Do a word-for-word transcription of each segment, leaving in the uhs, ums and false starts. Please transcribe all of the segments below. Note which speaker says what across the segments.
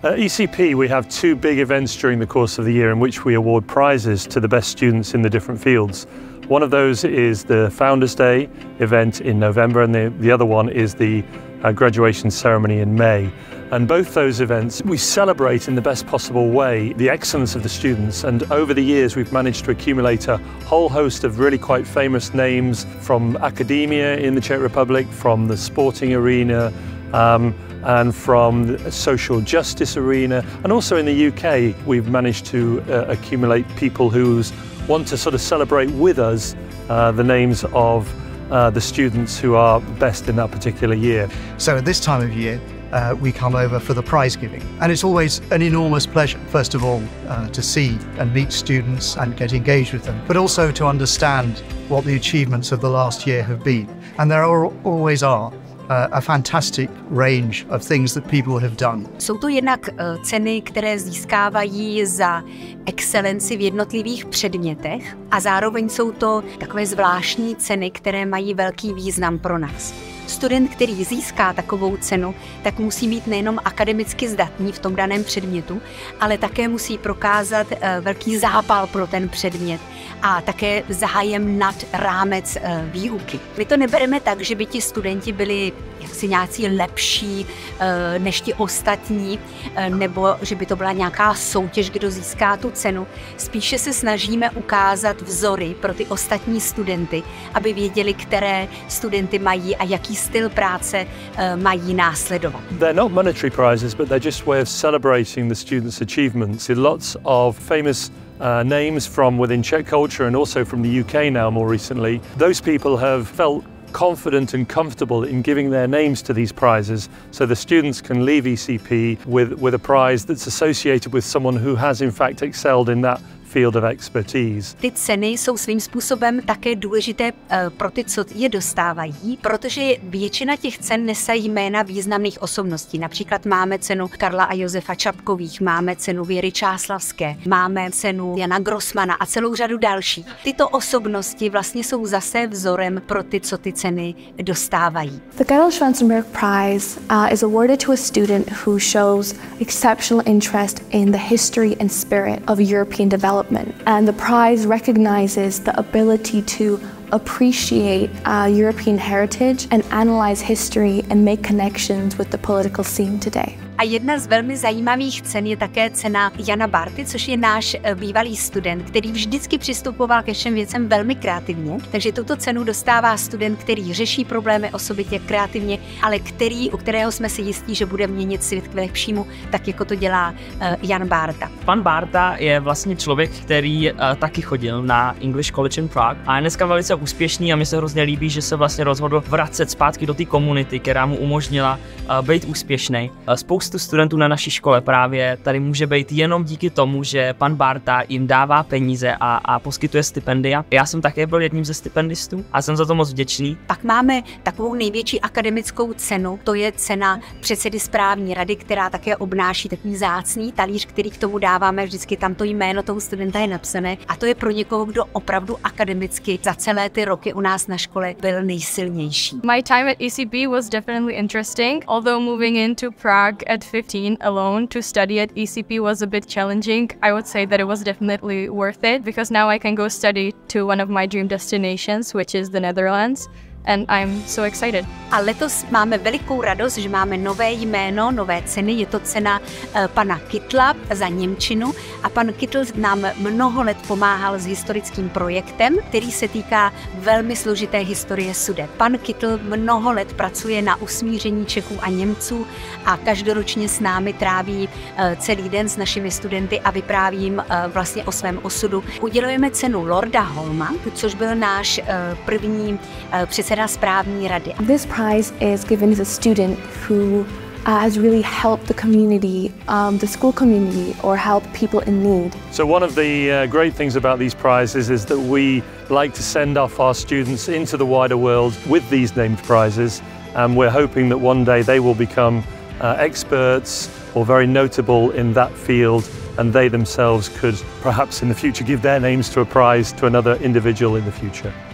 Speaker 1: At E C P we have two big events during the course of the year in which we award prizes to the best students in the different fields. One of those is the Founders Day event in November, and the, the other one is the uh, graduation ceremony in May. And both those events we celebrate in the best possible way the excellence of the students, and over the years we've managed to accumulate a whole host of really quite famous names from academia in the Czech Republic, from the sporting arena, um, and from the social justice arena, and also in the U K we've managed to uh, accumulate people who want to sort of celebrate with us uh, the names of uh, the students who are best in that particular year.
Speaker 2: So at this time of year uh, we come over for the prize giving, and it's always an enormous pleasure, first of all uh, to see and meet students and get engaged with them, but also to understand what the achievements of the last year have been. And there are, always are a fantastic range of things that people have done.
Speaker 3: Jsou to jednak uh, ceny, které získávají za excelenci v jednotlivých předmětech, a zároveň jsou to takové zvláštní ceny, které mají velký význam pro nás. Student, který získá takovou cenu, tak musí být nejenom akademicky zdatný v tom daném předmětu, ale také musí prokázat uh, velký zápal pro ten předmět a také zájem nad rámec uh, výuky. My to nebereme tak, že by ti studenti byli jaksi nějací lepší uh, než ti ostatní, uh, nebo že by to byla nějaká soutěž, kdo získá tu cenu. Spíše se snažíme ukázat vzory pro ty ostatní studenty, aby věděli, které studenty mají a jaký styl práce uh, mají následovat.
Speaker 1: They're not monetary prizes, but they're just a way of celebrating the students' achievements. Lots of famous Uh, names from within Czech culture and also from the U K now more recently. Those people have felt confident and comfortable in giving their names to these prizes, so the students can leave E C P with, with a prize that's associated with someone who has in fact excelled in that field of expertise.
Speaker 3: Ty ceny jsou svým způsobem také důležité uh, pro ty, co je dostávají, protože většina těch cen nese jména významných osobností. Například máme cenu Karla a Josefa Čapkových, máme cenu Věry Čáslavské, máme cenu Jana Grossmana a celou řadu dalších. Tyto osobnosti vlastně jsou zase vzorem pro ty, co ty ceny dostávají.
Speaker 4: The Karl Schwarzenberg Prize uh, is awarded to a student who shows exceptional interest in the history and spirit of European development. And the prize recognizes the ability to appreciate uh, European heritage and analyze history and make connections with the political scene today.
Speaker 3: A jedna z velmi zajímavých cen je také cena Jana Barty, což je náš bývalý student, který vždycky přistupoval ke všem věcem velmi kreativně. Takže tuto cenu dostává student, který řeší problémy osobitě kreativně, ale který, u kterého jsme si jistí, že bude měnit svět k lepšímu, tak jako to dělá uh, Jan Barta.
Speaker 5: Pan Barta je vlastně člověk, který uh, taky chodil na English College in Prague a je dneska velice úspěšný, a mi se hrozně líbí, že se vlastně rozhodl vracet zpátky do té komunity, která mu umožnila uh, být úspěšný. Uh, spoustu studentů na naší škole právě tady může být jenom díky tomu, že pan Barta jim dává peníze a, a poskytuje stipendia. Já jsem také byl jedním ze stipendistů a jsem za to moc vděčný.
Speaker 3: Pak máme takovou největší akademickou cenu, to je cena předsedy správní rady, která také obnáší takový vzácný talíř, který k tomu dáváme, vždycky tam to jméno toho studenta je napsané, a to je pro někoho, kdo opravdu akademicky za celé ty roky u nás na škole byl nejsilnější.
Speaker 6: My time at E C P was definitely interesting, although moving into Prague at fifteen alone to study at E C P was a bit challenging. I would say that it was definitely worth it, because now I can go study to one of my dream destinations, which is the Netherlands. And I'm so excited.
Speaker 3: A letos máme velikou radost, že máme nové jméno, nové ceny. Je to cena uh, pana Kittla za němčinu, a pan Kittl nám mnoho let pomáhal s historickým projektem, který se týká velmi složité historie Sudet. Pan Kittl mnoho let pracuje na usmíření Čechů a Němců a každoročně s námi tráví uh, celý den s našimi studenty a vypráví jim uh, vlastně o svém osudu. Udělujeme cenu Lorda Holma, což byl náš uh, první uh, předseda správní rady.
Speaker 4: This prize is given to a student who uh, has really helped the community, um, the school community, or helped people in need.
Speaker 1: So one of the uh, great things about these prizes is that we like to send off our students into the wider world with these named prizes, and we're hoping that one day they will become uh, experts or very notable in that field, and they themselves could perhaps in the future give their names to a prize to another individual in the future.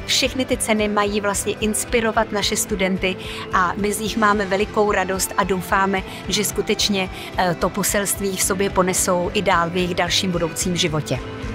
Speaker 3: Všechny ty ceny mají vlastně inspirovat naše studenty a my z nich máme velikou radost a doufáme, že skutečně to poselství v sobě ponesou i dál v jejich dalším budoucím životě.